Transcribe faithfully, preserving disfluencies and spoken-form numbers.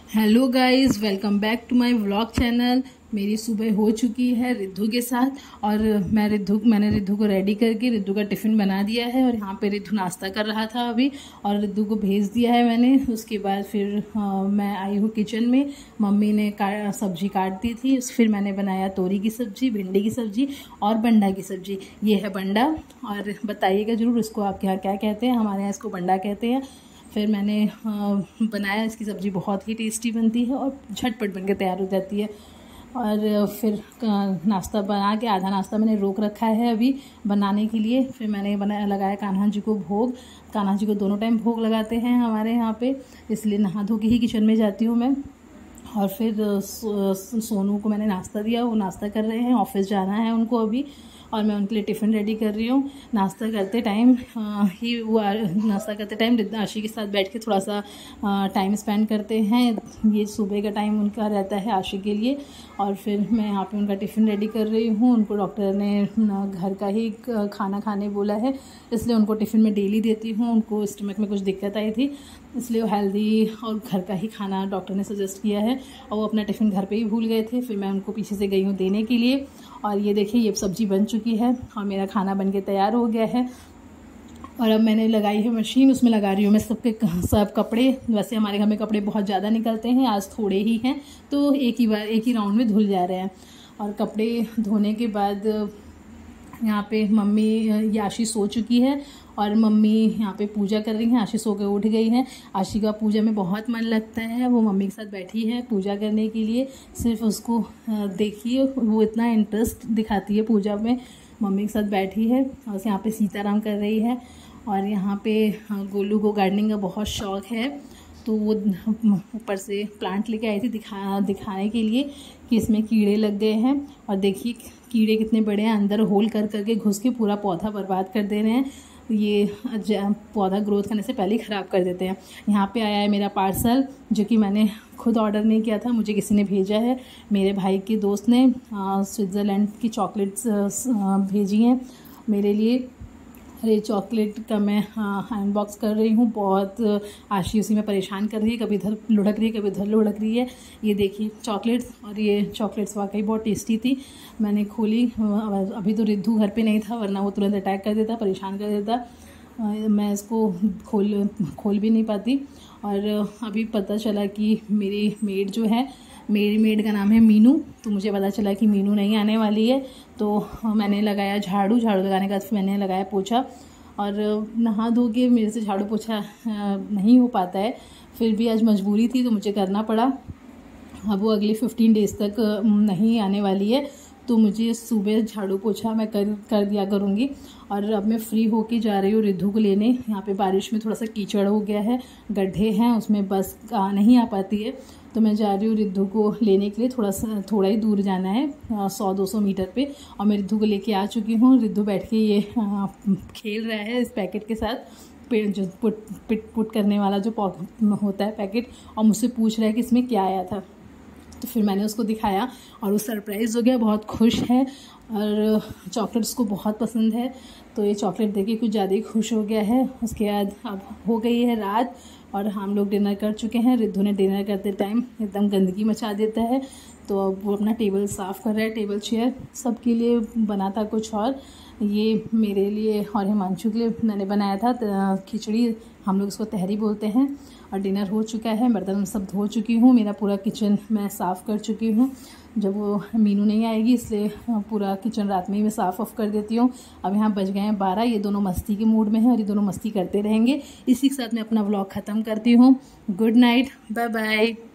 Hello guys, welcome back to my vlog channel. मेरी सुबह हो चुकी है रिद्धू के साथ और मैं रिद्धू मैंने रिद्धू को रेडी करके रिद्धू का टिफ़िन बना दिया है और यहाँ पे रिद्धू नाश्ता कर रहा था अभी और रिद्धू को भेज दिया है मैंने। उसके बाद फिर आ, मैं आई हूँ किचन में। मम्मी ने का, सब्जी काट दी थी, फिर मैंने बनाया तोरी की सब्ज़ी, भिंडी की सब्ज़ी और बंडा की सब्ज़ी। ये है बंडा और बताइएगा ज़रूर इसको आपके यहाँ क्या कहते हैं। हमारे यहाँ इसको बंडा कहते हैं। फिर मैंने बनाया, इसकी सब्ज़ी बहुत ही टेस्टी बनती है और झटपट बन के तैयार हो जाती है। और फिर नाश्ता बना के आधा नाश्ता मैंने रोक रखा है अभी बनाने के लिए। फिर मैंने बनाया लगाया कान्हा जी को भोग। कान्हा जी को दोनों टाइम भोग लगाते हैं हमारे यहाँ पे, इसलिए नहा धो के ही किचन में जाती हूँ मैं। और फिर सोनू को मैंने नाश्ता दिया, वो नाश्ता कर रहे हैं, ऑफिस जाना है उनको अभी और मैं उनके लिए टिफ़िन रेडी कर रही हूँ। नाश्ता करते टाइम ही वो नाश्ता करते टाइम आशी के साथ बैठ के थोड़ा सा टाइम स्पेंड करते हैं। ये सुबह का टाइम उनका रहता है आशी के लिए। और फिर मैं यहाँ पे उनका टिफ़िन रेडी कर रही हूँ। उनको डॉक्टर ने घर का ही खाना खाने बोला है, इसलिए उनको टिफ़िन में डेली देती हूँ। उनको स्टमक में कुछ दिक्कत आई थी, इसलिए वो हेल्दी और घर का ही खाना डॉक्टर ने सजेस्ट किया है और वो अपना टिफ़िन घर पे ही भूल गए थे। फिर मैं उनको पीछे से गई हूँ देने के लिए। और ये देखिए, ये सब्ज़ी बन चुकी है और मेरा खाना बन के तैयार हो गया है। और अब मैंने लगाई है मशीन, उसमें लगा रही हूँ मैं सबके सब कपड़े। वैसे हमारे घर में कपड़े बहुत ज़्यादा निकलते हैं, आज थोड़े ही हैं तो एक ही बार एक ही राउंड में धुल जा रहे हैं। और कपड़े धोने के बाद यहाँ पे मम्मी आशी सो चुकी है और मम्मी यहाँ पे पूजा कर रही हैं। आशी सो के उठ गई है। आशी का पूजा में बहुत मन लगता है, वो मम्मी के साथ बैठी है पूजा करने के लिए। सिर्फ उसको देखिए, वो इतना इंटरेस्ट दिखाती है पूजा में, मम्मी के साथ बैठी है और यहाँ पे सीताराम कर रही है। और यहाँ पे गोलू को गार्डनिंग का बहुत शौक़ है, तो वो ऊपर से प्लांट लेके आई थी दिखा दिखाने के लिए कि इसमें कीड़े लग गए हैं। और देखिए कीड़े कितने बड़े हैं, अंदर होल कर करके घुस के पूरा पौधा बर्बाद कर दे रहे हैं। ये पौधा ग्रोथ करने से पहले ही ख़राब कर देते हैं। यहाँ पे आया है मेरा पार्सल, जो कि मैंने खुद ऑर्डर नहीं किया था, मुझे किसी ने भेजा है। मेरे भाई के दोस्त ने स्विट्ज़रलैंड की चॉकलेट्स भेजी हैं मेरे लिए। ये चॉकलेट का मैं अनबॉक्स कर रही हूँ। बहुत आशी उसी में परेशान कर रही है, कभी इधर लुढ़क रही है कभी उधर लुढ़क रही है। ये देखिए चॉकलेट्स, और ये चॉकलेट्स वाकई बहुत टेस्टी थी। मैंने खोली, अभी तो रिद्धू घर पे नहीं था, वरना वो तुरंत अटैक कर देता, परेशान कर देता। मैं इसको खोल खोल भी नहीं पाती। और अभी पता चला कि मेरी मेड जो है, मेरी मेड का नाम है मीनू, तो मुझे पता चला कि मीनू नहीं आने वाली है। तो मैंने लगाया झाड़ू, झाड़ू लगाने के बाद फिर मैंने लगाया पोछा। और नहा धो के मेरे से झाड़ू पोछा नहीं हो पाता है, फिर भी आज मजबूरी थी तो मुझे करना पड़ा। अब वो अगले फिफ्टीन डेज़ तक नहीं आने वाली है, तो मुझे सुबह झाड़ू पोछा मैं कर कर दिया करूँगी। और अब मैं फ्री होके जा रही हूँ रिद्धू को लेने। यहाँ पे बारिश में थोड़ा सा कीचड़ हो गया है, गड्ढे हैं, उसमें बस आ, नहीं आ पाती है, तो मैं जा रही हूँ रिद्धू को लेने के लिए। थोड़ा सा थोड़ा ही दूर जाना है, सौ दो सौ मीटर पे। और मैं रिद्धू को लेके आ चुकी हूँ। रिद्धू बैठ के ये आ, खेल रहा है इस पैकेट के साथ, जो पुट पिट पुट करने वाला जो होता है पैकेट, और मुझसे पूछ रहा है कि इसमें क्या आया था। तो फिर मैंने उसको दिखाया और वो सरप्राइज़ हो गया, बहुत खुश है और चॉकलेट्स को बहुत पसंद है, तो ये चॉकलेट देके कुछ ज़्यादा ही खुश हो गया है। उसके बाद अब हो गई है रात और हम लोग डिनर कर चुके हैं। रिद्धू ने डिनर करते टाइम एकदम गंदगी मचा देता है, तो अब वो अपना टेबल साफ़ कर रहा है, टेबल चेयर सबके लिए बना था कुछ, और ये मेरे लिए और हिमांशु के लिए मैंने बनाया था खिचड़ी, हम लोग इसको तहरी बोलते हैं। और डिनर हो चुका है, बर्तन सब धो चुकी हूँ, मेरा पूरा किचन मैं साफ़ कर चुकी हूँ। जब वो मीनू नहीं आएगी इसलिए पूरा किचन रात में ही मैं साफ़ ऑफ कर देती हूँ। अब यहाँ बज गए हैं बारह, ये दोनों मस्ती के मूड में हैं और ये दोनों मस्ती करते रहेंगे। इसी के साथ मैं अपना व्लॉग ख़त्म करती हूँ। Good night, bye bye.